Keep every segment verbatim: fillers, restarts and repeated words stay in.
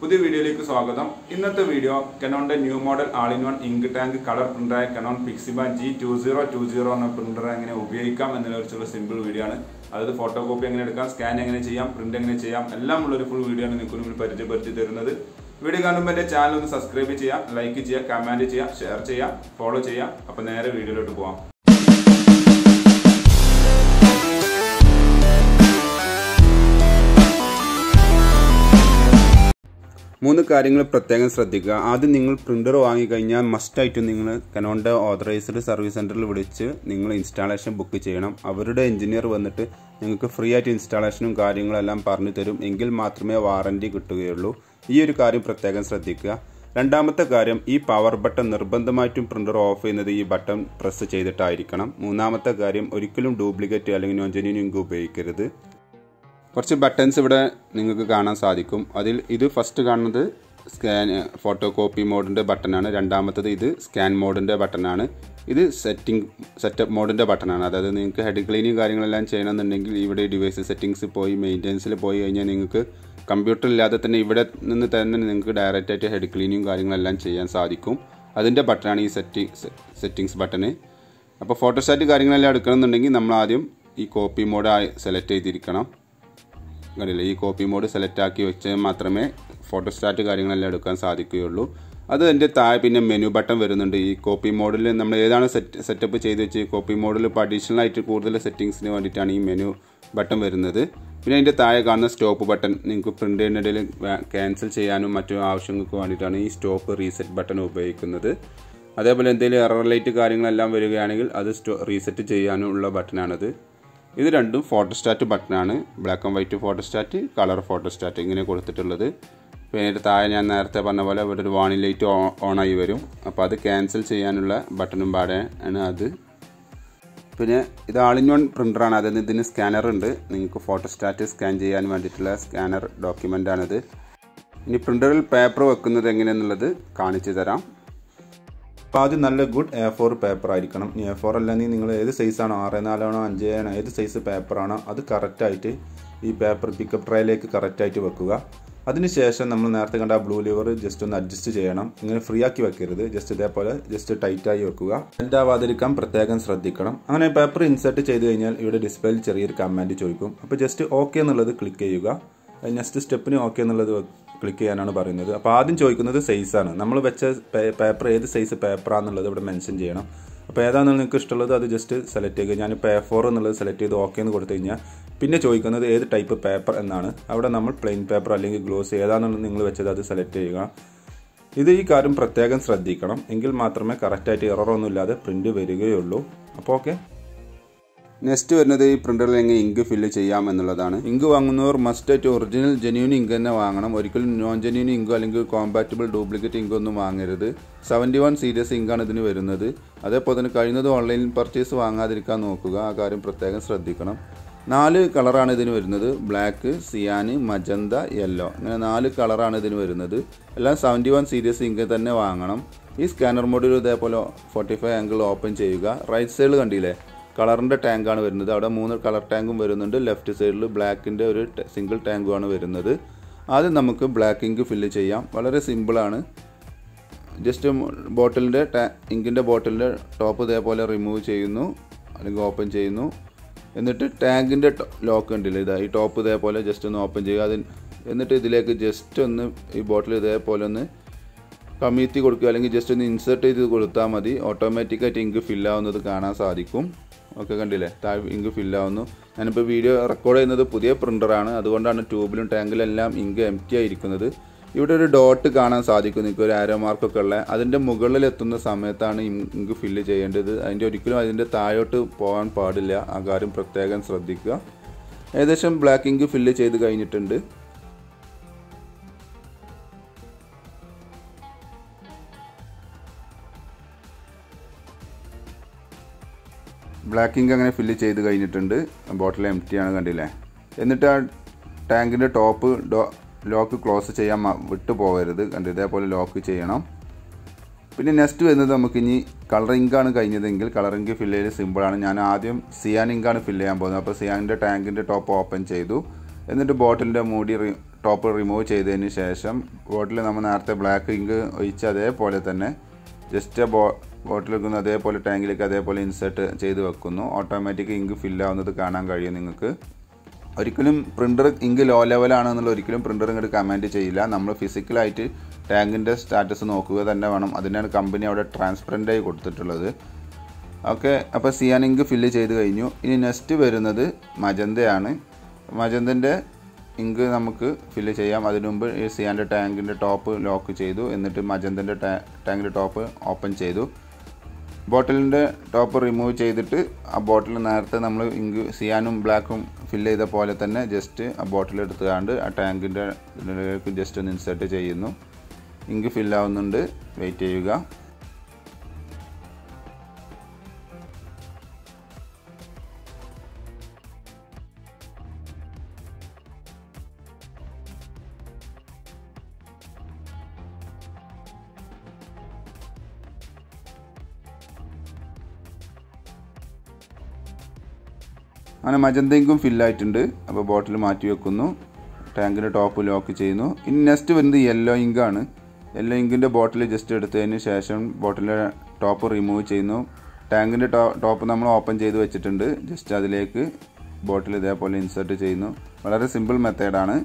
പുതിയ വീഡിയോയിലേക്ക് സ്വാഗതം. ഇന്നത്തെ വീഡിയോ Canonന്റെ new model all in one ink tank colour പ്രിന്ററായ Canon Pixima G twenty twenty എന്ന പ്രിന്റർ എങ്ങനെ ഉപയോഗിക്കാം എന്നതിനെക്കുറിച്ചുള്ള സിമ്പിൾ വീഡിയോ ആണ്. അതായത് ഫോട്ടോ കോപ്പി എങ്ങനെ എടുക്കാം, സ്കാൻ എങ്ങനെ ചെയ്യാം, പ്രിന്റ് എങ്ങനെ ചെയ്യാം എല്ലാം ഉള്ള ഒരു ഫുൾ വീഡിയോ ആണ് നിങ്ങൾക്ക് മുന്നിൽ പരിചയപ്പെടുത്തി തരുന്നത്. വീഡിയോ കാണുമ്പോൾ എൻ്റെ ചാനൽ ഒന്ന് സബ്സ്ക്രൈബ് ചെയ്യുക, ലൈക്ക് ചെയ്യുക, കമന്റ് ചെയ്യുക, ഷെയർ ചെയ്യുക, ഫോളോ ചെയ്യുക. അപ്പോൾ നേരെ വീഡിയോയിലോട്ട് പോകാം. മൂന്ന് കാര്യങ്ങൾ പ്രത്യേകം ശ്രദ്ധിക്കുക. ആദ്യം നിങ്ങൾ പ്രിന്റർ വാങ്ങിക്കഴിഞ്ഞാൽ മസ്റ്റായിട്ടും നിങ്ങൾ കനോണിൻ്റെ ഓതറൈസ്ഡ് സർവീസ് സെൻറ്ററിൽ വിളിച്ച് നിങ്ങൾ ഇൻസ്റ്റാളേഷൻ ബുക്ക് ചെയ്യണം. അവരുടെ എഞ്ചിനീയർ വന്നിട്ട് നിങ്ങൾക്ക് ഫ്രീ ആയിട്ട് ഇൻസ്റ്റാളേഷനും കാര്യങ്ങളെല്ലാം പറഞ്ഞു തരും. എങ്കിൽ മാത്രമേ വാറൻറ്റി കിട്ടുകയുള്ളൂ. ഈ ഒരു കാര്യം പ്രത്യേകം ശ്രദ്ധിക്കുക. രണ്ടാമത്തെ കാര്യം, ഈ പവർ ബട്ടൺ നിർബന്ധമായിട്ടും പ്രിന്റർ ഓഫ് ചെയ്യുന്നത് ഈ ബട്ടൺ പ്രസ് ചെയ്തിട്ടായിരിക്കണം. മൂന്നാമത്തെ കാര്യം, ഒരിക്കലും ഡ്യൂപ്ലിക്കേറ്റ് അല്ലെങ്കിൽ നോൺ ജെന്യൂൻ ഇങ്ക് ഉപയോഗിക്കരുത്. കുറച്ച് ബട്ടൺസ് ഇവിടെ നിങ്ങൾക്ക് കാണാൻ സാധിക്കും. അതിൽ ഇത് ഫസ്റ്റ് കാണുന്നത് സ്കാൻ ഫോട്ടോ കോപ്പി മോഡിൻ്റെ ബട്ടനാണ്. രണ്ടാമത്തത് ഇത് സ്കാൻ മോഡിൻ്റെ ബട്ടനാണ്. ഇത് സെറ്റിംഗ് സെറ്റപ്പ് മോഡിൻ്റെ ബട്ടനാണ്. അതായത് നിങ്ങൾക്ക് ഹെഡ് ക്ലീനിങ് കാര്യങ്ങളെല്ലാം ചെയ്യണമെന്നുണ്ടെങ്കിൽ ഇവിടെ ഡിവൈസ് സെറ്റിങ്സ് പോയി മെയിൻ്റെനൻസിൽ പോയി കഴിഞ്ഞാൽ നിങ്ങൾക്ക് കമ്പ്യൂട്ടർ ഇല്ലാതെ തന്നെ ഇവിടെ നിന്ന് തന്നെ നിങ്ങൾക്ക് ഡയറക്റ്റായിട്ട് ഹെഡ് ക്ലീനിങ്ങും കാര്യങ്ങളെല്ലാം ചെയ്യാൻ സാധിക്കും. അതിൻ്റെ ബട്ടനാണ് ഈ സെറ്റി സെറ്റിങ്സ് ബട്ടന്. അപ്പോൾ ഫോട്ടോസ്റ്റാറ്റ് കാര്യങ്ങളെല്ലാം എടുക്കണമെന്നുണ്ടെങ്കിൽ നമ്മൾ ആദ്യം ഈ കോപ്പി മോഡ് സെലക്ട് ചെയ്തിരിക്കണം. കണ്ടില്ല, ഈ കോപ്പി മോഡ് സെലക്ട് ആക്കി വെച്ചാൽ മാത്രമേ ഫോട്ടോസ്റ്റാറ്റ് കാര്യങ്ങളെല്ലാം എടുക്കാൻ സാധിക്കുകയുള്ളൂ. അത് എൻ്റെ താഴെ പിന്നെ മെനു ബട്ടൺ വരുന്നുണ്ട്. ഈ കോപ്പി മോഡിൽ നമ്മൾ ഏതാണ് സെറ്റ് സെറ്റപ്പ് ചെയ്ത് വെച്ച് കോപ്പി മോഡിൽ ഇപ്പോൾ അഡീഷണൽ ആയിട്ട് കൂടുതൽ സെറ്റിങ്സിന് വേണ്ടിയിട്ടാണ് ഈ മെനു ബട്ടൺ വരുന്നത്. പിന്നെ അതിൻ്റെ താഴെ കാണുന്ന സ്റ്റോപ്പ് ബട്ടൺ നിങ്ങൾക്ക് പ്രിൻ്റ് ചെയ്യുന്നതിൽ ക്യാൻസൽ ചെയ്യാനും മറ്റു ആവശ്യങ്ങൾക്ക് വേണ്ടിയിട്ടാണ് ഈ സ്റ്റോപ്പ് റീസെറ്റ് ബട്ടൺ ഉപയോഗിക്കുന്നത്. അതേപോലെ എന്തെങ്കിലും എറർ ലൈറ്റ് കാര്യങ്ങളെല്ലാം വരികയാണെങ്കിൽ അത് സ്റ്റോ റീസെറ്റ് ചെയ്യാനുള്ള ബട്ടനാണത്. ഇത് രണ്ടും ഫോട്ടോസ്റ്റാറ്റ് ബട്ടനാണ്. Black and white photostat, colour photostat ഇങ്ങനെ കൊടുത്തിട്ടുള്ളത്. പിന്നെ അതിൻ്റെ താഴെ ഞാൻ നേരത്തെ പറഞ്ഞ പോലെ ഇവിടെ ഒരു വാണിംഗ് ലൈറ്റ് ഓണായി വരും. അപ്പോൾ അത് ക്യാൻസൽ ചെയ്യാനുള്ള ബട്ടണും പാടെ ആണ് അത്. പിന്നെ ഇത് ആൾ ഇൻ വൺ പ്രിൻ്ററാണ്. അതായത് ഇതിന് സ്കാനർ ഉണ്ട്. നിങ്ങൾക്ക് ഫോട്ടോസ്റ്റാറ്റ് സ്കാൻ ചെയ്യാൻ വേണ്ടിയിട്ടുള്ള സ്കാനർ ഡോക്യുമെൻ്റ് ആണിത്. ഇനി പ്രിൻ്ററിൽ പേപ്പർ വെക്കുന്നത് എങ്ങനെയെന്നുള്ളത് കാണിച്ചു തരാം. അപ്പോൾ ആദ്യം നല്ല ഗുഡ് എ ഫോർ പേപ്പർ ആയിരിക്കണം. ഇനി എ ഫോർ അല്ലെങ്കിൽ നിങ്ങൾ ഏത് സൈസാണോ, ആറ് നാലാണോ അഞ്ച് ആണോ ഏത് സൈസ് പേപ്പറാണോ അത് കറക്റ്റായിട്ട് ഈ പേപ്പർ പിക്കപ്പ് ട്രേയിലേക്ക് കറക്റ്റായിട്ട് വെക്കുക. അതിനുശേഷം നമ്മൾ നേരത്തെ കണ്ട ബ്ലൂ ലിവർ ജസ്റ്റ് ഒന്ന് അഡ്ജസ്റ്റ് ചെയ്യണം. ഇങ്ങനെ ഫ്രീ ആക്കി വെക്കരുത്. ജസ്റ്റ് ഇതേപോലെ ജസ്റ്റ് ടൈറ്റായി വെക്കുക. ബെൻഡ് ആവാതിരിക്കാൻ പ്രത്യേകം ശ്രദ്ധിക്കണം. അങ്ങനെ പേപ്പർ ഇൻസേർട്ട് ചെയ്ത് കഴിഞ്ഞാൽ ഇവിടെ ഡിസ്പ്ലേയിൽ ചെറിയൊരു കമാൻഡ് ചോദിക്കും. അപ്പോൾ ജസ്റ്റ് ഓക്കെ എന്നുള്ളത് ക്ലിക്ക് ചെയ്യുക. നെക്സ്റ്റ് സ്റ്റെപ്പിന് ഓക്കെ എന്നുള്ളത് ക്ലിക്ക് ചെയ്യാനാണ് പറയുന്നത്. അപ്പോൾ ആദ്യം ചോദിക്കുന്നത് സൈസാണ്. നമ്മൾ വെച്ച പേപ്പർ ഏത് സൈസ് പേപ്പറാണെന്നുള്ളത് ഇവിടെ മെൻഷൻ ചെയ്യണം. അപ്പോൾ ഏതാണെന്ന് നിങ്ങൾക്ക് ഇഷ്ടമുള്ളത് അത് ജസ്റ്റ് സെലക്ട് ചെയ്യുക. ഞാനിപ്പോൾ എ ഫോർ എന്നുള്ളത് സെലക്ട് ചെയ്ത് ഓക്കെ എന്ന് കൊടുത്തു കഴിഞ്ഞാൽ പിന്നെ ചോദിക്കുന്നത് ഏത് ടൈപ്പ് പേപ്പർ എന്നാണ്. അവിടെ നമ്മൾ പ്ലെയിൻ പേപ്പർ അല്ലെങ്കിൽ ഗ്ലോസ് ഏതാണെന്ന് നിങ്ങൾ വെച്ചത് അത് സെലക്ട് ചെയ്യുക. ഇത് ഈ കാര്യം പ്രത്യേകം ശ്രദ്ധിക്കണം. എങ്കിൽ മാത്രമേ കറക്റ്റായിട്ട് എററൊന്നും ഇല്ലാതെ പ്രിൻ്റ് വരികയുള്ളൂ. അപ്പോൾ ഓക്കെ. നെക്സ്റ്റ് വരുന്നത് ഈ പ്രിൻ്ററിൽ എങ്ങനെ ഇങ്ക് ഫില്ല് ചെയ്യാം എന്നുള്ളതാണ്. ഇങ്ക് വാങ്ങുന്നവർ മസ്റ്റായിട്ട് ഒറിജിനൽ ജെന്യൂൻ ഇങ്ക് തന്നെ വാങ്ങണം. ഒരിക്കലും നോൺ ജെന്യൂൻ ഇങ്കോ അല്ലെങ്കിൽ കോമ്പാറ്റബിൾ ഡ്യൂപ്ലിക്കേറ്റ് ഇങ്കോ ഒന്നും വാങ്ങരുത്. സെവൻറ്റി വൺ സീരീസ് ഇങ്കാണ് ഇതിന് വരുന്നത്. അതേപോലെ തന്നെ കഴിയുന്നത് ഓൺലൈൻ പർച്ചേസ് വാങ്ങാതിരിക്കാൻ നോക്കുക. ആ കാര്യം പ്രത്യേകം ശ്രദ്ധിക്കണം. നാല് കളറാണ് ഇതിന് വരുന്നത്. Black, cyan, magenta, yellow. അങ്ങനെ നാല് കളറാണ് ഇതിന് വരുന്നത്. എല്ലാം സെവൻറ്റി വൺ സീരീസ് ഇങ്ക് തന്നെ വാങ്ങണം. ഈ സ്കാനർ മോഡിൽ ഇതേപോലെ ഫോർട്ടി ഫൈവ് ആംഗിൾ ഓപ്പൺ ചെയ്യുക. റൈറ്റ് സൈഡിൽ കണ്ടില്ലേ കളറിൻ്റെ ടാങ്കാണ് വരുന്നത്. അവിടെ മൂന്ന് കളർ ടാങ്കും വരുന്നുണ്ട്. ലെഫ്റ്റ് സൈഡിൽ ബ്ലാക്കിൻ്റെ ഒരു സിംഗിൾ ടാങ്കുമാണ് വരുന്നത്. ആദ്യം നമുക്ക് ബ്ലാക്ക് ഇങ്ക് ഫില്ല് ചെയ്യാം. വളരെ സിമ്പിളാണ്. ജസ്റ്റ് ബോട്ടിലിൻ്റെ ടാ ഇങ്കിൻ്റെ ബോട്ടിലിൻ്റെ ടോപ്പ് ഇതേപോലെ റിമൂവ് ചെയ്യുന്നു അല്ലെങ്കിൽ ഓപ്പൺ ചെയ്യുന്നു. എന്നിട്ട് ടാങ്കിൻ്റെ ലോക്ക് ഉണ്ടല്ലോ, ഇതാ ഈ ടോപ്പ് ഇതേപോലെ ജസ്റ്റ് ഒന്ന് ഓപ്പൺ ചെയ്യുക. അതിന് എന്നിട്ട് ഇതിലേക്ക് ജസ്റ്റ് ഒന്ന് ഈ ബോട്ടിൽ ഇതേപോലെ ഒന്ന് കമഴ്ത്തി കൊടുക്കുക അല്ലെങ്കിൽ ജസ്റ്റ് ഒന്ന് ഇൻസേർട്ട് ചെയ്ത് കൊടുത്താൽ മതി. ഓട്ടോമാറ്റിക്കായിട്ട് ഇങ്ക് ഫില്ലാവുന്നത് കാണാൻ സാധിക്കും. ഓക്കെ, കണ്ടില്ലേ താഴെ ഇങ്ക് ഫില്ലാവുന്നു. ഞാനിപ്പോൾ വീഡിയോ റെക്കോർഡ് ചെയ്യുന്നത് പുതിയ പ്രിൻ്ററാണ്. അതുകൊണ്ടാണ് ട്യൂബിലും ടാങ്കിലെല്ലാം ഇങ്ക് എം ടി ആയിരിക്കുന്നത്. ഇവിടെ ഒരു ഡോട്ട് കാണാൻ സാധിക്കും നിങ്ങൾക്ക്, ഒരു ആരോ മാർക്കൊക്കെ ഉള്ള. അതിൻ്റെ മുകളിൽ എത്തുന്ന സമയത്താണ് ഇങ്ക് ഫില്ല് ചെയ്യേണ്ടത്. അതിൻ്റെ ഒരിക്കലും അതിൻ്റെ താഴോട്ട് പോകാൻ പാടില്ല. ആ കാര്യം പ്രത്യേകം ശ്രദ്ധിക്കുക. ഏകദേശം ബ്ലാക്ക് ഇങ്ക് ഫില്ല് ചെയ്ത് കഴിഞ്ഞിട്ടുണ്ട്. ബ്ലാക്ക് ഇങ്ക് അങ്ങനെ ഫില്ല് ചെയ്ത് കഴിഞ്ഞിട്ടുണ്ട്. ബോട്ടിൽ എം ടി ആണ്, കണ്ടില്ലേ. എന്നിട്ട് ആ ടാങ്കിൻ്റെ ടോപ്പ് ഡോ ലോക്ക് ക്ലോസ് ചെയ്യാൻ വിട്ടു പോകരുത്. കണ്ട് ഇതേപോലെ ലോക്ക് ചെയ്യണം. പിന്നെ നെക്സ്റ്റ് വരുന്നത് നമുക്കിനി കളർ ഇങ്കാണ് കഴിഞ്ഞതെങ്കിൽ കളർ ഇങ്ക് ഫില്ല് ചെയ്ത് സിമ്പിളാണ്. ഞാൻ ആദ്യം സിയാൻ ഇങ്കാണ് ഫില്ല് ചെയ്യാൻ പോകുന്നത്. അപ്പോൾ സിയാനിൻ്റെ ടാങ്കിൻ്റെ ടോപ്പ് ഓപ്പൺ ചെയ്തു. എന്നിട്ട് ബോട്ടിലിൻ്റെ മൂടി ടോപ്പ് റിമൂവ് ചെയ്തതിന് ശേഷം ബോട്ടിൽ നമ്മൾ നേരത്തെ ബ്ലാക്ക് ഇങ്ക് ഒഴിച്ച് അതേപോലെ തന്നെ ജസ്റ്റ് ബോ ബോട്ടിൽ വെക്കുന്നു അതേപോലെ ടാങ്കിലേക്ക് അതേപോലെ ഇൻസേർട്ട് ചെയ്ത് വെക്കുന്നു. ഓട്ടോമാറ്റിക് ഇങ്ക് ഫില്ലാവുന്നത് കാണാൻ കഴിയും നിങ്ങൾക്ക്. ഒരിക്കലും പ്രിൻ്റർ ഇങ്ക് ലോ ലെവലാണെന്നുള്ള ഒരിക്കലും പ്രിൻ്റർ ഇങ്ങോട്ട് കമാൻഡ് ചെയ്യില്ല. നമ്മൾ ഫിസിക്കലായിട്ട് ടാങ്കിൻ്റെ സ്റ്റാറ്റസ് നോക്കുക തന്നെ വേണം. അതിനാണ് കമ്പനി അവിടെ ട്രാൻസ്പെറൻ്റായി കൊടുത്തിട്ടുള്ളത്. ഓക്കെ, അപ്പോൾ സിയാൻ ഇങ്ക് ഫില്ല് ചെയ്ത് കഴിഞ്ഞു. ഇനി നെക്സ്റ്റ് വരുന്നത് മജന്തയാണ്. മജന്തൻ്റെ ഇങ്ക് നമുക്ക് ഫില്ല് ചെയ്യാം. അതിനു മുമ്പ് ഈ സിയാൻ്റെ ടാങ്കിൻ്റെ ടോപ്പ് ലോക്ക് ചെയ്തു. എന്നിട്ട് മജന്തൻ്റെ ടാങ്കിൻ്റെ ടോപ്പ് ഓപ്പൺ ചെയ്തു. ബോട്ടിലിൻ്റെ ടോപ്പ് റിമൂവ് ചെയ്തിട്ട് ആ ബോട്ടിൽ നേരത്തെ നമ്മൾ ഇങ്ക് സിയാനും ബ്ലാക്കും ഫില്ല് ചെയ്ത പോലെ തന്നെ ജസ്റ്റ് ആ ബോട്ടിൽ എടുത്തുകൊണ്ട് ആ ടാങ്കിൻ്റെ ജസ്റ്റ് ഒന്ന് ഇൻസേർട്ട് ചെയ്യുന്നു. ഇങ്ക് ഫില്ലാവുന്നുണ്ട്, വെയിറ്റ് ചെയ്യുക. അങ്ങനെ മജന്ത ഇങ്കും ഫില്ലായിട്ടുണ്ട്. അപ്പോൾ ബോട്ടിൽ മാറ്റി വെക്കുന്നു. ടാങ്കിൻ്റെ ടോപ്പ് ലോക്ക് ചെയ്യുന്നു. ഇനി നെക്സ്റ്റ് വരുന്നത് യെല്ലോ ഇങ്കാണ്. യെല്ലോ ഇങ്കിൻ്റെ ബോട്ടിൽ ജസ്റ്റ് എടുത്തതിന് ശേഷം ബോട്ടിലെ ടോപ്പ് റിമൂവ് ചെയ്യുന്നു. ടാങ്കിൻ്റെ ടോപ്പ് നമ്മൾ ഓപ്പൺ ചെയ്ത് വെച്ചിട്ടുണ്ട്. ജസ്റ്റ് അതിലേക്ക് ബോട്ടിൽ ഇതേപോലെ ഇൻസേർട്ട് ചെയ്യുന്നു. വളരെ സിമ്പിൾ മെത്തേഡാണ്.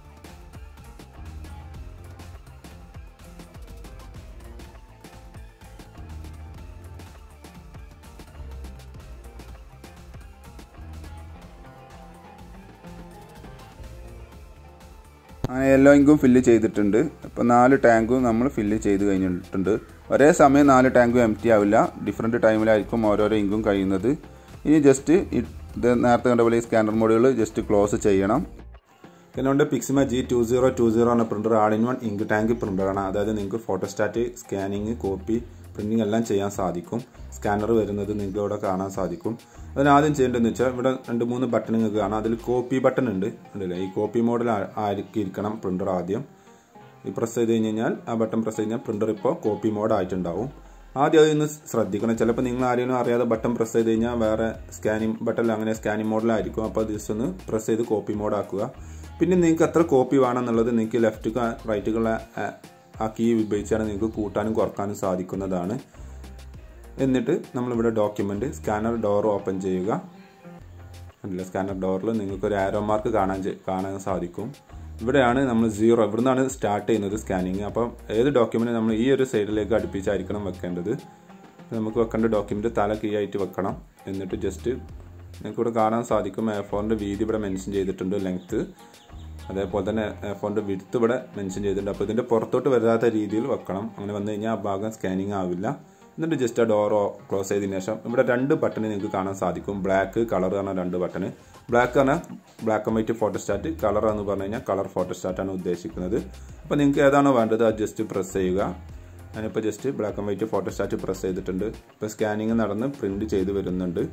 അങ്ങനെ യെല്ലോ ഇങ്കും ഫില്ല് ചെയ്തിട്ടുണ്ട്. ഇപ്പോൾ നാല് ടാങ്കും നമ്മൾ ഫില്ല് ചെയ്ത് കഴിഞ്ഞിട്ടുണ്ട്. ഒരേ സമയം നാല് ടാങ്കും എം ടി ആവില്ല, ഡിഫറെൻറ്റ് ടൈമിലായിരിക്കും ഓരോരോ ഇങ്കും കഴിയുന്നത്. ഇനി ജസ്റ്റ് ഇത് നേരത്തെ കണ്ട പോലെ ഈ സ്കാനർ മോഡുകൾ ജസ്റ്റ് ക്ലോസ് ചെയ്യണം. Canon Pixma G twenty twenty എന്ന printer all in one ink tank പ്രിൻ്ററാണ്. അതായത് നിങ്ങൾക്ക് ഫോട്ടോസ്റ്റാറ്റ്, സ്കാനിങ്, കോപ്പി, പ്രിൻറ്റിങ് എല്ലാം ചെയ്യാൻ സാധിക്കും. സ്കാനർ വരുന്നത് നിങ്ങൾക്ക് ഇവിടെ കാണാൻ സാധിക്കും. അതിനാദ്യം ചെയ്യേണ്ടതെന്ന് വെച്ചാൽ ഇവിടെ രണ്ട് മൂന്ന് ബട്ടൺ നിങ്ങൾക്ക് കാണാം. അതിൽ കോപ്പി ബട്ടൺ ഉണ്ട് ഉണ്ടല്ലേ. ഈ കോപ്പി മോഡിൽ ആയിരിക്കണം പ്രിൻ്റർ. ആദ്യം ഈ പ്രസ് ചെയ്ത് കഴിഞ്ഞ് കഴിഞ്ഞാൽ ആ ബട്ടൺ പ്രസ് ചെയ്ത് കഴിഞ്ഞാൽ പ്രിൻ്റർ ഇപ്പോൾ കോപ്പി മോഡ് ആയിട്ടുണ്ടാവും. ആദ്യം അതിൽ നിന്ന് ശ്രദ്ധിക്കണം. ചിലപ്പോൾ നിങ്ങൾ ആരെയും അറിയാതെ ബട്ടൺ പ്രസ് ചെയ്ത് കഴിഞ്ഞാൽ വേറെ സ്കാനിങ് ബട്ടൺ അങ്ങനെ സ്കാനിങ് മോഡിലായിരിക്കും. അപ്പോൾ ജസ്റ്റ് ഒന്ന് പ്രസ് ചെയ്ത് കോപ്പി മോഡ് ആക്കുക. പിന്നെ നിങ്ങൾക്ക് എത്ര കോപ്പി വേണമെന്നുള്ളത് നിങ്ങൾക്ക് ലെഫ്റ്റ് റൈറ്റുകളെ ആ കീ ഉപയോഗിച്ചാണ് നിങ്ങൾക്ക് കൂട്ടാനും കുറക്കാനും സാധിക്കുന്നതാണ്. എന്നിട്ട് നമ്മളിവിടെ ഡോക്യുമെൻ്റ് സ്കാനർ ഡോർ ഓപ്പൺ ചെയ്യുക. അല്ല, സ്കാനർ ഡോറിൽ നിങ്ങൾക്കൊരു ആരോ മാർക്ക് കാണാൻ കാണാൻ സാധിക്കും. ഇവിടെയാണ് നമ്മൾ സീറോ, ഇവിടെ നിന്നാണ് സ്റ്റാർട്ട് ചെയ്യുന്നത് സ്കാനിങ്. അപ്പം ഏത് ഡോക്യുമെൻറ്റ് നമ്മൾ ഈ ഒരു സൈഡിലേക്ക് അടുപ്പിച്ചായിരിക്കണം വെക്കേണ്ടത്. നമുക്ക് വെക്കേണ്ട ഡോക്യുമെൻറ്റ് തല കീ ആയിട്ട് വെക്കണം. എന്നിട്ട് ജസ്റ്റ് നിങ്ങൾക്കിവിടെ കാണാൻ സാധിക്കും എ ഫോറിൻ്റെ വീതി ഇവിടെ മെൻഷൻ ചെയ്തിട്ടുണ്ട്, ലെങ്ത്ത്. അതേപോലെ തന്നെ എ ഫോറിൻ്റെ വിഡ്ത്ത് ഇവിടെ മെൻഷൻ ചെയ്തിട്ടുണ്ട്. അപ്പോൾ ഇതിൻ്റെ പുറത്തോട്ട് വരാത്ത രീതിയിൽ വെക്കണം. അങ്ങനെ വന്നു കഴിഞ്ഞാൽ ആ ഭാഗം സ്കാനിങ് ആവില്ല. എന്നിട്ട് ജസ്റ്റ് ആ ഡോർ ക്ലോസ് ചെയ്തതിന് ശേഷം ഇവിടെ രണ്ട് ബട്ടൺ നിങ്ങൾക്ക് കാണാൻ സാധിക്കും. ബ്ലാക്ക്, കളർ പറഞ്ഞ രണ്ട് ബട്ടൺ. ബ്ലാക്ക് പറഞ്ഞാൽ black and white photostat, colour എന്ന് പറഞ്ഞു കഴിഞ്ഞാൽ കളർ ഫോട്ടോസ്റ്റാറ്റാണ് ഉദ്ദേശിക്കുന്നത്. അപ്പോൾ നിങ്ങൾക്ക് ഏതാണോ വേണ്ടത് അത് ജസ്റ്റ് പ്രസ് ചെയ്യുക. ഞാനിപ്പോൾ just black and white photostat press ചെയ്തിട്ടുണ്ട്. ഇപ്പോൾ സ്കാനിങ് നടന്ന് പ്രിൻറ്റ് ചെയ്ത് വരുന്നുണ്ട്.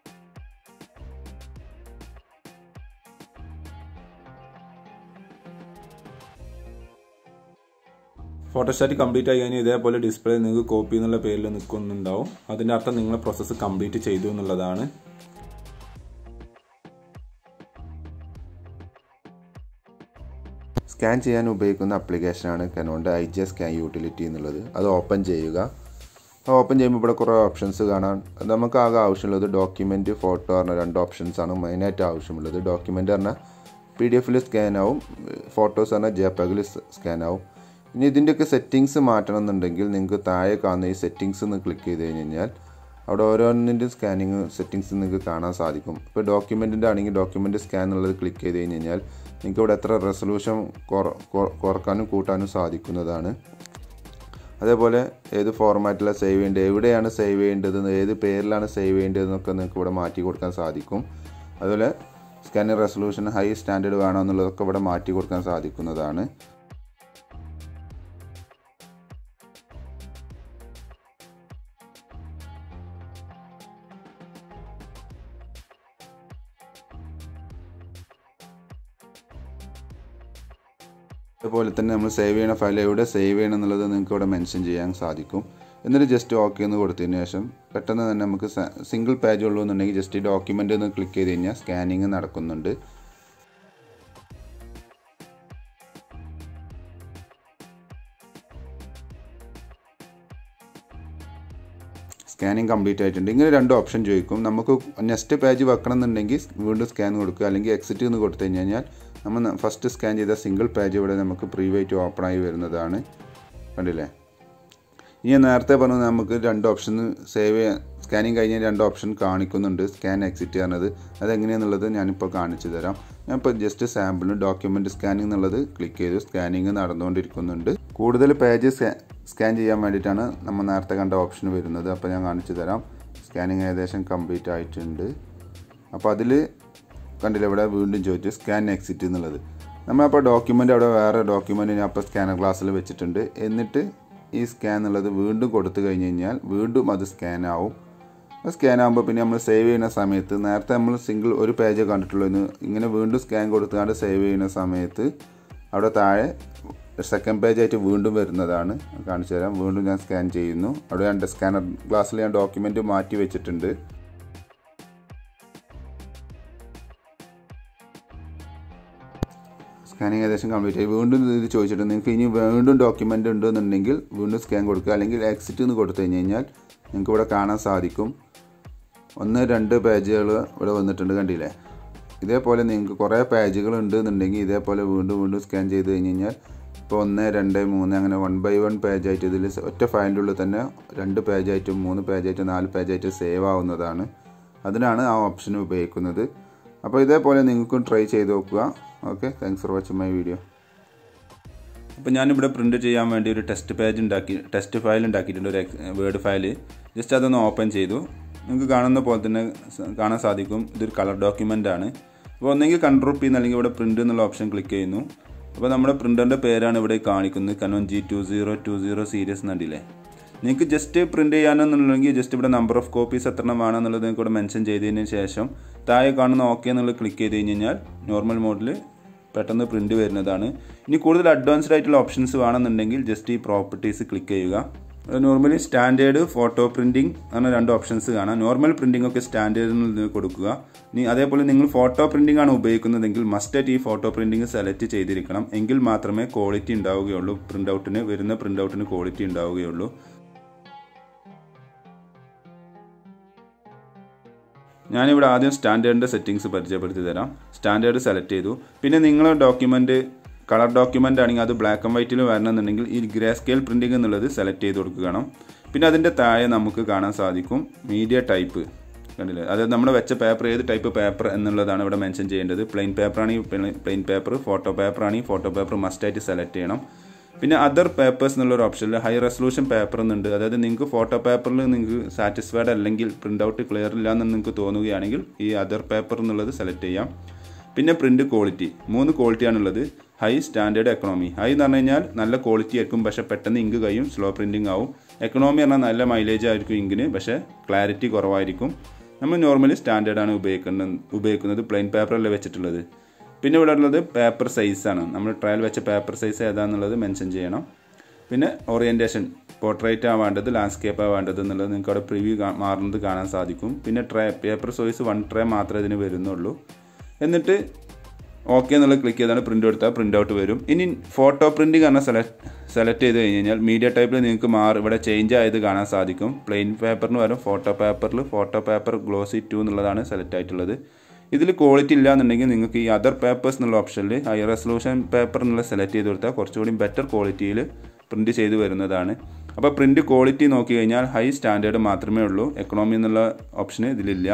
ഫോട്ടോസ്റ്റാറ്റ് കംപ്ലീറ്റ് ആയി കഴിഞ്ഞാൽ ഇതേപോലെ ഡിസ്പ്ലേ നിങ്ങൾക്ക് കോപ്പി എന്നുള്ള പേരിൽ നിൽക്കുന്നുണ്ടാവും. അതിൻ്റെ അർത്ഥം നിങ്ങളെ പ്രോസസ്സ് കംപ്ലീറ്റ് ചെയ്തു എന്നുള്ളതാണ്. സ്കാൻ ചെയ്യാൻ ഉപയോഗിക്കുന്ന ആപ്ലിക്കേഷനാണ് കനോണിൻ്റെ ഐ ജി സ്കാൻ യൂട്ടിലിറ്റി എന്നുള്ളത്. അത് ഓപ്പൺ ചെയ്യുക. ഓപ്പൺ ചെയ്യുമ്പോൾ ഇവിടെ കുറേ ഓപ്ഷൻസ് കാണാൻ. നമുക്ക് ആകെ ആവശ്യമുള്ളത് ഡോക്യുമെൻറ്റ്, ഫോട്ടോ പറഞ്ഞ രണ്ട് ഓപ്ഷൻസാണ് മെയിനായിട്ട് ആവശ്യമുള്ളത്. ഡോക്യുമെൻ്റ് പറഞ്ഞാൽ പി ഡി എഫിൽ സ്കാൻ ആവും, ഫോട്ടോസ് പറഞ്ഞാൽ ജെ പെഗിൽ സ്കാൻ ആവും. ഇനി ഇതിൻ്റെയൊക്കെ സെറ്റിങ്സ് മാറ്റണം എന്നുണ്ടെങ്കിൽ നിങ്ങൾക്ക് താഴെ കാണുന്ന ഈ സെറ്റിങ്സ് എന്ന് ക്ലിക്ക് ചെയ്ത് കഴിഞ്ഞ് കഴിഞ്ഞാൽ അവിടെ ഓരോന്നിൻ്റെയും സ്കാനിങ് സെറ്റിങ്സ് നിങ്ങൾക്ക് കാണാൻ സാധിക്കും. ഇപ്പോൾ ഡോക്യുമെൻറ്റിൻ്റെ ആണെങ്കിൽ ഡോക്യുമെൻറ്റ് സ്കാൻ എന്നുള്ളത് ക്ലിക്ക് ചെയ്ത് കഴിഞ്ഞ് കഴിഞ്ഞാൽ നിങ്ങൾക്ക് ഇവിടെ എത്ര റെസൊല്യൂഷൻ കുറക്കാനും കൂട്ടാനും സാധിക്കുന്നതാണ്. അതേപോലെ ഏത് ഫോർമാറ്റിലാണ് സേവ് ചെയ്യേണ്ടത്, എവിടെയാണ് സേവ് ചെയ്യേണ്ടത്, ഏത് പേരിലാണ് സേവ് ചെയ്യേണ്ടതെന്നൊക്കെ നിങ്ങൾക്ക് ഇവിടെ മാറ്റി കൊടുക്കാൻ സാധിക്കും. അതുപോലെ സ്കാനിങ് റെസൊല്യൂഷൻ ഹൈ സ്റ്റാൻഡേർഡ് വേണം എന്നുള്ളതൊക്കെ ഇവിടെ മാറ്റി കൊടുക്കാൻ സാധിക്കുന്നതാണ്. അതുപോലെ തന്നെ നമ്മൾ സേവ് ചെയ്യുന്ന ഫയൽ എവിടെ സേവ് ചെയ്യണം എന്നുള്ളത് നിങ്ങൾക്ക് ഇവിടെ മെൻഷൻ ചെയ്യാൻ സാധിക്കും. എന്നിട്ട് ജസ്റ്റ് ഓക്കെ എന്ന് കൊടുത്തതിന് ശേഷം പെട്ടെന്ന് തന്നെ നമുക്ക് സിംഗിൾ പേജ് ഉള്ളൂ എന്നുണ്ടെങ്കിൽ ജസ്റ്റ് ഈ ഡോക്യുമെൻ്റ് ഒന്ന് ക്ലിക്ക് ചെയ്ത് കഴിഞ്ഞാൽ സ്കാനിങ് നടക്കുന്നുണ്ട്. സ്കാനിങ് കംപ്ലീറ്റ് ആയിട്ടുണ്ട്. ഇങ്ങനെ രണ്ട് ഓപ്ഷൻ ചോദിക്കും. നമുക്ക് നെക്സ്റ്റ് പേജ് വെക്കണം എന്നുണ്ടെങ്കിൽ വീണ്ടും സ്കാൻ കൊടുക്കുക, അല്ലെങ്കിൽ എക്സിറ്റ് എന്ന് കൊടുത്തു കഴിഞ്ഞ് കഴിഞ്ഞാൽ നമ്മൾ ഫസ്റ്റ് സ്കാൻ ചെയ്ത സിംഗിൾ പേജ് ഇവിടെ നമുക്ക് പ്രീവ്യൂയിട്ട് ഓപ്പണായി വരുന്നതാണ്. കണ്ടില്ലേ? ഇനി നേരത്തെ പറഞ്ഞത് നമുക്ക് രണ്ട് ഓപ്ഷൻ സേവ് ചെയ്യാൻ സ്കാനിങ് കഴിഞ്ഞാൽ രണ്ട് ഓപ്ഷൻ കാണിക്കുന്നുണ്ട്, സ്കാൻ എക്സിറ്റ് ചെയ്യുന്നത്. അതെങ്ങനെയാണെന്നുള്ളത് ഞാനിപ്പോൾ കാണിച്ചു തരാം. ഞാനിപ്പോൾ ജസ്റ്റ് സാമ്പിളിന് ഡോക്യുമെൻറ്റ് സ്കാനിങ് എന്നുള്ളത് ക്ലിക്ക് ചെയ്തു. സ്കാനിങ് നടന്നുകൊണ്ടിരിക്കുന്നുണ്ട്. കൂടുതൽ പേജ് സ്കാൻ ചെയ്യാൻ വേണ്ടിയിട്ടാണ് നമ്മൾ നേരത്തെ കണ്ട ഓപ്ഷൻ വരുന്നത്. അപ്പോൾ ഞാൻ കാണിച്ചു തരാം. സ്കാനിങ് ഏകദേശം കംപ്ലീറ്റ് ആയിട്ടുണ്ട്. അപ്പോൾ അതിൽ കണ്ടില്ല, ഇവിടെ വീണ്ടും ചോദിച്ചു സ്കാൻ എക്സിറ്റ് എന്നുള്ളത്. നമ്മളപ്പോൾ ഡോക്യുമെൻ്റ് അവിടെ വേറെ ഡോക്യുമെൻ്റ് ഞാൻ അപ്പോൾ സ്കാനർ ഗ്ലാസ്സിൽ വെച്ചിട്ടുണ്ട്. എന്നിട്ട് ഈ സ്കാൻ എന്നുള്ളത് വീണ്ടും കൊടുത്തു കഴിഞ്ഞ് കഴിഞ്ഞാൽ വീണ്ടും അത് സ്കാൻ ആവും. സ്കാൻ ആകുമ്പോൾ പിന്നെ നമ്മൾ സേവ് ചെയ്യുന്ന സമയത്ത് നേരത്തെ നമ്മൾ സിംഗിൾ ഒരു പേജ് കണ്ടിട്ടുള്ളൂ. ഇങ്ങനെ വീണ്ടും സ്കാൻ കൊടുത്തുകൊണ്ട് സേവ് ചെയ്യുന്ന സമയത്ത് അവിടെ താഴെ സെക്കൻഡ് പേജായിട്ട് വീണ്ടും വരുന്നതാണ്. കാണിച്ചു തരാം. വീണ്ടും ഞാൻ സ്കാൻ ചെയ്യുന്നു. അവിടെ ഞാൻ സ്കാനർ ഗ്ലാസ്സിൽ ഞാൻ ഡോക്യുമെൻ്റ് മാറ്റി വെച്ചിട്ടുണ്ട്. സ്കാനിങ് ഏകദേശം കംപ്ലീറ്റ് ആയി. വീണ്ടും ഇത് ചോദിച്ചിട്ട് നിങ്ങൾക്ക് ഇനി വീണ്ടും ഡോക്യുമെൻ്റ് ഉണ്ടെന്നുണ്ടെങ്കിൽ വീണ്ടും സ്കാൻ കൊടുക്കുക, അല്ലെങ്കിൽ എക്സിറ്റ് എന്ന് കൊടുത്തു കഴിഞ്ഞ് കഴിഞ്ഞാൽ നിങ്ങൾക്ക് ഇവിടെ കാണാൻ സാധിക്കും ഒന്ന് രണ്ട് പേജുകൾ ഇവിടെ വന്നിട്ടുണ്ട്. കണ്ടില്ലേ? ഇതേപോലെ നിങ്ങൾക്ക് കുറേ പേജുകൾ ഉണ്ടെന്നുണ്ടെങ്കിൽ ഇതേപോലെ വീണ്ടും വീണ്ടും സ്കാൻ ചെയ്ത് കഴിഞ്ഞ് കഴിഞ്ഞാൽ ഇപ്പോൾ ഒന്ന് രണ്ട് മൂന്ന് അങ്ങനെ വൺ ബൈ വൺ പേജായിട്ട് ഇതിൽ ഒറ്റ ഫയലിൻ്റെ ഉള്ളിൽ തന്നെ രണ്ട് പേജായിട്ടും മൂന്ന് പേജായിട്ടും നാല് പേജായിട്ട് സേവ് ആവുന്നതാണ്. അതിനാണ് ആ ഓപ്ഷൻ ഉപയോഗിക്കുന്നത്. അപ്പോൾ ഇതേപോലെ നിങ്ങൾക്കും ട്രൈ ചെയ്ത് നോക്കുക. Okay, thanks for watching my video. അപ്പോൾ ഞാനിവിടെ പ്രിൻറ്റ് ചെയ്യാൻ വേണ്ടി ഒരു ടെസ്റ്റ് പേജ് ഉണ്ടാക്കി ടെസ്റ്റ് ഫയൽ ഉണ്ടാക്കിയിട്ടുണ്ട്, ഒരു വേർഡ് ഫയൽ. ജസ്റ്റ് അതൊന്ന് ഓപ്പൺ ചെയ്തു. നിങ്ങൾക്ക് കാണുന്ന പോലെ തന്നെ കാണാൻ സാധിക്കും ഇതൊരു കളർ ഡോക്യുമെൻ്റ് ആണ്. അപ്പോൾ ഒന്നെങ്കിൽ കൺട്രോൾ പി അല്ലെങ്കിൽ ഇവിടെ പ്രിൻ്റ് എന്നുള്ള ഓപ്ഷൻ ക്ലിക്ക് ചെയ്യുന്നു. അപ്പോൾ നമ്മുടെ പ്രിൻ്ററിൻ്റെ പേരാണ് ഇവിടെ കാണിക്കുന്നത്, Canon G two zero two zero series എന്നുണ്ടല്ലേ. നിങ്ങൾക്ക് ജസ്റ്റ് പ്രിൻറ്റ് ചെയ്യാനെന്നുണ്ടെങ്കിൽ ജസ്റ്റ് ഇവിടെ നമ്പർ ഓഫ് കോപ്പീസ് എത്ര എണ്ണം വേണമെന്നുള്ളത് നിങ്ങൾക്ക് ഇവിടെ മെൻഷൻ ചെയ്തതിന് ശേഷം താഴെ കാണുന്ന ഓക്കെ എന്നുള്ളത് ക്ലിക്ക് ചെയ്ത് കഴിഞ്ഞ് കഴിഞ്ഞാൽ നോർമൽ മോഡിൽ പെട്ടെന്ന് പ്രിൻറ്റ് വരുന്നതാണ്. ഇനി കൂടുതൽ അഡ്വാൻസ്ഡ് ആയിട്ടുള്ള ഓപ്ഷൻസ് വേണമെന്നുണ്ടെങ്കിൽ ജസ്റ്റ് ഈ പ്രോപ്പർട്ടീസ് ക്ലിക്ക് ചെയ്യുക. നോർമലി സ്റ്റാൻഡേർഡ് ഫോട്ടോ പ്രിൻറ്റിംഗ് അങ്ങനെ രണ്ട് ഓപ്ഷൻസ് കാണാം. നോർമൽ പ്രിൻറ്റിംഗ് ഒക്കെ സ്റ്റാൻഡേർഡിൽ കൊടുക്കുക. ഇനി അതേപോലെ നിങ്ങൾ ഫോട്ടോ പ്രിൻറ്റിംഗ് ആണ് ഉപയോഗിക്കുന്നതെങ്കിൽ മസ്റ്റായിട്ട് ഈ ഫോട്ടോ പ്രിൻറ്റിംഗ് സെലക്ട് ചെയ്തിരിക്കണം. എങ്കിൽ മാത്രമേ ക്വാളിറ്റി ഉണ്ടാവുകയുള്ളൂ, പ്രിൻ്റ് ഔട്ടിന് വരുന്ന പ്രിൻ്റ് ഔട്ടിന് ക്വാളിറ്റി ഉണ്ടാവുകയുള്ളൂ. ഞാനിവിടെ ആദ്യം സ്റ്റാൻഡേർഡിൻ്റെ സെറ്റിങ്സ് പരിചയപ്പെടുത്തി തരാം. സ്റ്റാൻഡേർഡ് സെലക്ട് ചെയ്തു. പിന്നെ നിങ്ങളുടെ ഡോക്യുമെൻറ്റ് കളർ ഡോക്യുമെൻ്റ് ആണെങ്കിൽ അത് ബ്ലാക്ക് ആൻഡ് വൈറ്റിൽ വരണമെന്നുണ്ടെങ്കിൽ ഈ ഗ്രേ സ്കെയിൽ പ്രിൻറ്റിംഗ് എന്നുള്ളത് സെലക്ട് ചെയ്ത് കൊടുക്കണം. പിന്നെ അതിൻ്റെ താഴെ നമുക്ക് കാണാൻ സാധിക്കും മീഡിയ ടൈപ്പ്. കണ്ടില്ലേ? അതായത് നമ്മൾ വെച്ച പേപ്പർ ഏത് ടൈപ്പ് പേപ്പർ എന്നുള്ളതാണ് ഇവിടെ മെൻഷൻ ചെയ്യേണ്ടത്. പ്ലെയിൻ പേപ്പറാണെങ്കിൽ പ്ലെയിൻ പേപ്പർ, ഫോട്ടോ പേപ്പറാണെങ്കിൽ ഫോട്ടോ പേപ്പർ മസ്റ്റായിട്ട് സെലക്ട് ചെയ്യണം. പിന്നെ അതർ പേപ്പേഴ്സ് എന്നുള്ളൊരു ഓപ്ഷനിൽ ഹൈ റെസൊല്യൂഷൻ പേപ്പർ എന്നുണ്ട്. അതായത് നിങ്ങൾക്ക് ഫോട്ടോ പേപ്പറിൽ നിങ്ങൾക്ക് സാറ്റിസ്ഫൈഡ് അല്ലെങ്കിൽ പ്രിൻ്റ് ഔട്ട് ക്ലിയർ ഇല്ല എന്ന് നിങ്ങൾക്ക് തോന്നുകയാണെങ്കിൽ ഈ അതർ പേപ്പർ എന്നുള്ളത് സെലക്ട് ചെയ്യാം. പിന്നെ പ്രിൻ്റ് ക്വാളിറ്റി മൂന്ന് ക്വാളിറ്റിയാണുള്ളത്, ഹൈ, സ്റ്റാൻഡേർഡ്, എക്കണോമി. ഹൈ എന്ന് പറഞ്ഞു കഴിഞ്ഞാൽ നല്ല ക്വാളിറ്റി ആയിരിക്കും, പക്ഷേ പെട്ടെന്ന് ഇങ്ക് കഴിയും, സ്ലോ പ്രിൻറ്റിംഗ് ആവും. എക്കണോമി പറഞ്ഞാൽ നല്ല മൈലേജ് ആയിരിക്കും ഇങ്കിന്, പക്ഷേ ക്ലാരിറ്റി കുറവായിരിക്കും. നമ്മൾ നോർമലി സ്റ്റാൻഡേർഡാണ് ഉപയോഗിക്കുന്നത് ഉപയോഗിക്കുന്നത് പ്ലെയിൻ പേപ്പറല്ലേ വെച്ചിട്ടുള്ളത്. പിന്നെ ഇവിടെ ഉള്ളത് പേപ്പർ സൈസാണ്. നമ്മൾ ട്രയൽ വെച്ച പേപ്പർ സൈസ് ഏതാണെന്നുള്ളത് മെൻഷൻ ചെയ്യണം. പിന്നെ ഓറിയൻറ്റേഷൻ പോർട്രേറ്റ് ആവേണ്ടത് ലാൻഡ്സ്കേപ്പ് ആവേണ്ടത് എന്നുള്ളത് നിങ്ങൾക്ക് അവിടെ പ്രിവ്യൂ മാറുന്നത് കാണാൻ സാധിക്കും. പിന്നെ tray paper size one tray മാത്രമേ ഇതിന് വരുന്നുള്ളൂ. എന്നിട്ട് ഓക്കെ എന്നുള്ളത് ക്ലിക്ക് ചെയ്താണ് പ്രിൻ്റ് എടുത്താൽ പ്രിൻ്റ് ഔട്ട് വരും. ഇനി ഫോട്ടോ പ്രിൻറ്റിംഗ് ആണ് സെലക്ട് സെലക്ട് ചെയ്ത് കഴിഞ്ഞ് കഴിഞ്ഞാൽ മീഡിയ ടൈപ്പിൽ നിങ്ങൾക്ക് മാറി ഇവിടെ ചേഞ്ച് ആയത് കാണാൻ സാധിക്കും. പ്ലെയിൻ പേപ്പറിന് പകരം ഫോട്ടോ പേപ്പറിൽ ഫോട്ടോ പേപ്പർ ഗ്ലോസി ടു എന്നുള്ളതാണ് സെലക്ട് ആയിട്ടുള്ളത്. ഇതിൽ ക്വാളിറ്റി ഇല്ല എന്നുണ്ടെങ്കിൽ നിങ്ങൾക്ക് ഈ അതർ പേപ്പേഴ്സ് എന്നുള്ള ഓപ്ഷനിൽ ഹൈ റെസൊല്യൂഷൻ പേപ്പർ എന്നുള്ള സെലക്ട് ചെയ്ത് കൊടുത്താൽ കുറച്ചുകൂടി ബെറ്റർ ക്വാളിറ്റിയിൽ പ്രിൻറ്റ് ചെയ്ത് വരുന്നതാണ്. അപ്പോൾ പ്രിൻറ്റ് ക്വാളിറ്റി നോക്കി കഴിഞ്ഞാൽ ഹൈ, സ്റ്റാൻഡേർഡ് മാത്രമേ ഉള്ളൂ. എക്കണോമി എന്നുള്ള ഓപ്ഷന് ഇതിലില്ല.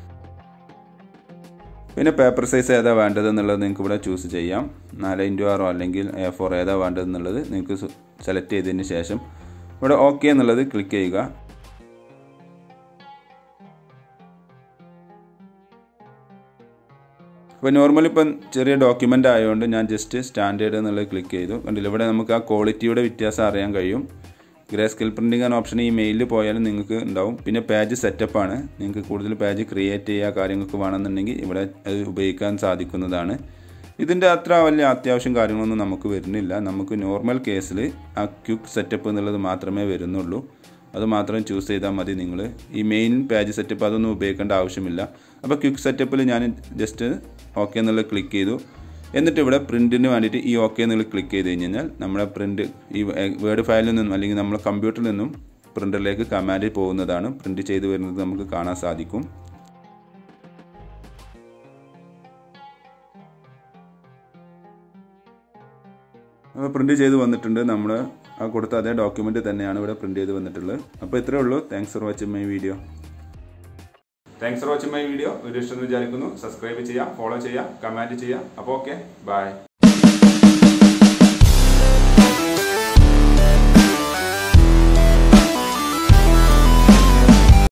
പിന്നെ പേപ്പർ സൈസ് ഏതാ വേണ്ടത് എന്നുള്ളത് നിങ്ങൾക്ക് ഇവിടെ ചൂസ് ചെയ്യാം. നാല് ഇൻറ്റു ആറോ അല്ലെങ്കിൽ എ ഫോർ ഏതാ വേണ്ടത് എന്നുള്ളത് നിങ്ങൾക്ക് സെലക്ട് ചെയ്തതിന് ശേഷം ഇവിടെ ഓക്കെ എന്നുള്ളത് ക്ലിക്ക് ചെയ്യുക. അപ്പോൾ നോർമലി ഇപ്പം ചെറിയ ഡോക്യുമെൻ്റ് ആയതുകൊണ്ട് ഞാൻ ജസ്റ്റ് സ്റ്റാൻഡേർഡ് എന്നുള്ളത് ക്ലിക്ക് ചെയ്തു. കണ്ടില്ല? ഇവിടെ നമുക്ക് ആ ക്വാളിറ്റിയുടെ വ്യത്യാസം അറിയാൻ കഴിയും. ഗ്രേ സ്കെയിൽ പ്രിൻറ്റിംഗ് എന്ന ഓപ്ഷൻ ഈ മെയിലിൽ പോയാലും നിങ്ങൾക്ക് ഉണ്ടാവും. പിന്നെ പേജ് സെറ്റപ്പാണ്. നിങ്ങൾക്ക് കൂടുതൽ പേജ് ക്രിയേറ്റ് ചെയ്യുക കാര്യങ്ങൾക്ക് വേണമെന്നുണ്ടെങ്കിൽ ഇവിടെ അത് ഉപയോഗിക്കാൻ സാധിക്കുന്നതാണ്. ഇതിൻ്റെ അത്ര വലിയ അത്യാവശ്യം കാര്യങ്ങളൊന്നും നമുക്ക് വരുന്നില്ല. നമുക്ക് നോർമൽ കേസിൽ ആ ക്വിക്ക് സെറ്റപ്പ് എന്നുള്ളത് മാത്രമേ വരുന്നുള്ളൂ. അത് മാത്രം ചൂസ് ചെയ്താൽ മതി. നിങ്ങൾ ഈ മെയിൻ പേജ് സെറ്റപ്പ് അതൊന്നും ഉപയോഗിക്കേണ്ട ആവശ്യമില്ല. അപ്പോൾ ക്വിക്ക് സെറ്റപ്പിൽ ഞാൻ ജസ്റ്റ് ഓക്കെ എന്നുള്ളത് ക്ലിക്ക് ചെയ്തു. എന്നിട്ട് ഇവിടെ പ്രിൻറ്റിന് വേണ്ടിയിട്ട് ഈ ഓക്കെ എന്നുള്ളത് ക്ലിക്ക് ചെയ്ത് കഴിഞ്ഞ് കഴിഞ്ഞാൽ നമ്മുടെ പ്രിൻറ്റ് ഈ വേർഡ് ഫയലിൽ നിന്നും അല്ലെങ്കിൽ നമ്മുടെ കമ്പ്യൂട്ടറിൽ നിന്നും പ്രിൻ്ററിലേക്ക് കമാൻഡ് പോകുന്നതാണ്. പ്രിൻ്റ് ചെയ്ത് വരുന്നത് നമുക്ക് കാണാൻ സാധിക്കും. അപ്പോൾ പ്രിൻ്റ് ചെയ്ത് വന്നിട്ടുണ്ട്. നമ്മൾ ആ കൊടുത്ത അതേ ഡോക്യുമെൻ്റ് തന്നെയാണ് ഇവിടെ പ്രിൻ്റ് ചെയ്ത് വന്നിട്ടുള്ളത്. അപ്പോൾ ഇത്രയേ ഉള്ളൂ. Thanks for watching my video. Thanks for watching my video. Video ഇഷ്ടമെന്ന് വിചാരിക്കുന്നു. സബ്സ്ക്രൈബ് ചെയ്യുക, ഫോളോ ചെയ്യുക, കമൻറ്റ് ചെയ്യുക. അപ്പോൾ ഓക്കെ, ബൈ.